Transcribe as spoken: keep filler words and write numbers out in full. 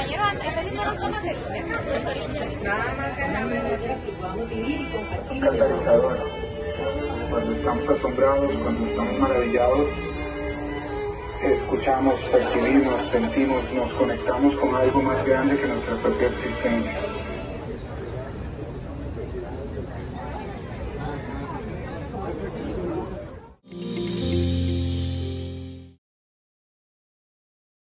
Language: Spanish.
compañero, ese sí no nos toma que nada más ganamos que podamos vivir y compartir. Catalizadora. Cuando estamos asombrados, cuando estamos maravillados, escuchamos, percibimos, sentimos, nos conectamos con algo más grande que nuestra propia existencia.